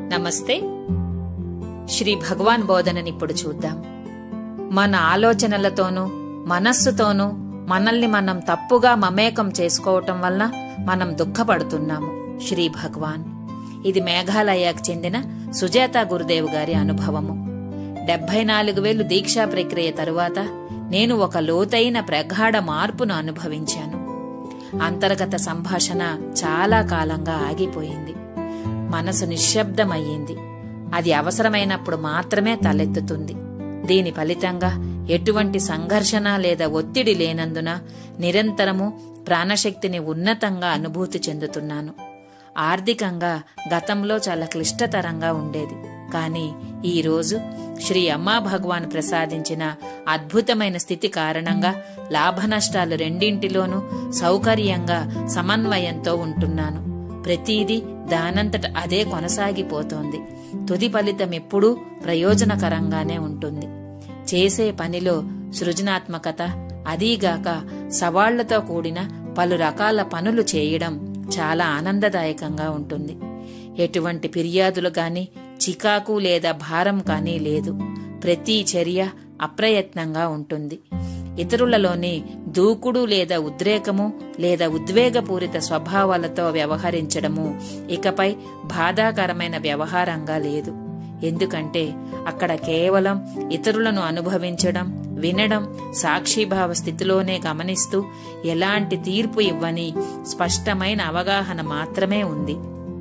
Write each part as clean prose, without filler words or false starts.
నమస్తే. శ్రీ భగవాన్ బోధననిప్పుడు చూద్దాం. మన ఆలోచనలతోనూ మనస్సుతోనూ మనల్ని మనం తప్పుగా మమేకం చేసుకోవటం వల్ల మనం దుఃఖపడుతున్నాము. శ్రీ భగవాన్. ఇది మేఘాలయకు చెందిన సుజాత గురుదేవ్ గారి అనుభవము. 74,000 దీక్షా ప్రక్రియ తరువాత నేను ఒక లోతైన ప్రగాఢ మార్పును అనుభవించాను. అంతర్గత సంభాషణ చాలా కాలంగా ఆగిపోయింది. మనసు నిశ్శబ్దమయ్యింది. అది అవసరమైనప్పుడు మాత్రమే తలెత్తుతుంది. దీని ఫలితంగా ఎటువంటి సంఘర్షణ లేదా ఒత్తిడి లేనందున నిరంతరము ప్రాణశక్తిని ఉన్నతంగా అనుభూతి చెందుతున్నాను. ఆర్థికంగా గతంలో చాలా క్లిష్టతరంగా ఉండేది. కానీ ఈరోజు శ్రీ అమ్మా భగవాన్ ప్రసాదించిన అద్భుతమైన స్థితి కారణంగా లాభనష్టాలు రెండింటిలోనూ సౌకర్యంగా సమన్వయంతో ఉంటున్నాను. ప్రతీదీ దానంతట అదే కొనసాగిపోతోంది. తుది ఫలితం ఎప్పుడూ ప్రయోజనకరంగానే ఉంటుంది. చేసే పనిలో సృజనాత్మకత, అదీగాక సవాళ్లతో కూడిన పలు రకాల పనులు చేయడం చాలా ఆనందదాయకంగా ఉంటుంది. ఎటువంటి ఫిర్యాదులు గాని, చికాకు లేదా భారం కానీ లేదు. ప్రతి చర్య అప్రయత్నంగా ఉంటుంది. ఇతరులలోని దూకుడు లేదా ఉద్రేకము లేదా ఉద్వేగపూరిత స్వభావాలతో వ్యవహరించడము ఇకపై బాధాకరమైన వ్యవహారంగా లేదు. ఎందుకంటే అక్కడ కేవలం ఇతరులను అనుభవించడం, వినడం, సాక్షిభావ స్థితిలోనే గమనిస్తూ ఎలాంటి తీర్పు ఇవ్వని స్పష్టమైన అవగాహన మాత్రమే ఉంది.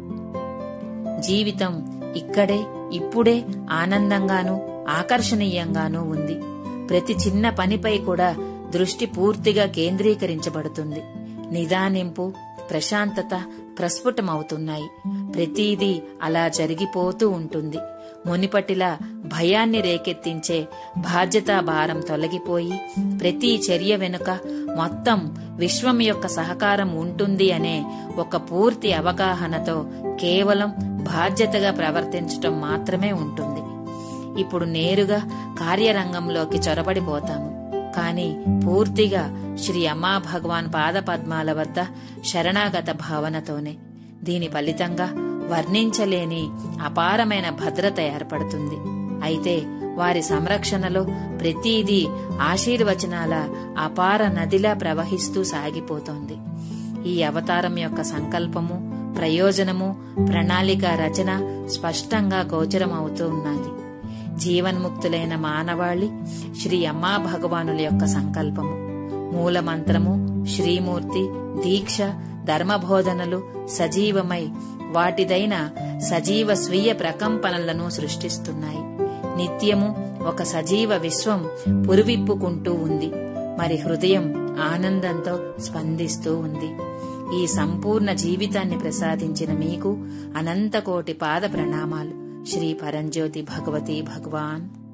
జీవితం ఇక్కడే ఇప్పుడే ఆనందంగానూ ఆకర్షణీయంగానూ ఉంది. ప్రతి చిన్న పనిపై కూడా దృష్టి పూర్తిగా కేంద్రీకరించబడుతుంది. నిదానింపు, ప్రశాంతత ప్రస్ఫుటమవుతున్నాయి. ప్రతీదీ అలా జరిగిపోతూ ఉంటుంది. మునిపటిలా భయాన్ని రేకెత్తించే బాధ్యతా భారం తొలగిపోయి ప్రతి చర్య వెనుక మొత్తం విశ్వం యొక్క సహకారం ఉంటుంది అనే ఒక పూర్తి అవగాహనతో కేవలం బాధ్యతగా ప్రవర్తించటం మాత్రమే ఉంటుంది. ఇప్పుడు నేరుగా కార్యరంగంలోకి చొరబడిపోతాము. కాని పూర్తిగా శ్రీ అమ్మా భగవాన్ పాదపద్మాల వద్ద శరణాగత భావనతోనే. దీని ఫలితంగా వర్ణించలేని అపారమైన భద్రత ఏర్పడుతుంది. అయితే వారి సంరక్షణలో ప్రతీదీ ఆశీర్వచనాల అపార నదిలా ప్రవహిస్తూ సాగిపోతోంది. ఈ అవతారం యొక్క సంకల్పము, ప్రయోజనము, ప్రణాళిక రచన స్పష్టంగా గోచరమవుతూ ఉన్నది. జీవన్ముక్తులైన మానవాళి శ్రీ అమ్మా భగవానుల యొక్క సంకల్పము. మూలమంత్రము, శ్రీమూర్తి, దీక్ష, ధర్మబోధనలు సజీవమై వాటిదైన సజీవ స్వీయ ప్రకంపనలను సృష్టిస్తున్నాయి. నిత్యము ఒక సజీవ విశ్వం పురువిప్పుకుంటూ ఉంది. మరి హృదయం ఆనందంతో స్పందిస్తూ ఉంది. ఈ సంపూర్ణ జీవితాన్ని ప్రసాదించిన మీకు అనంతకోటి పాద ప్రణామాలు. శ్రీ పరంజ్యోతి భగవతి భగవాన్.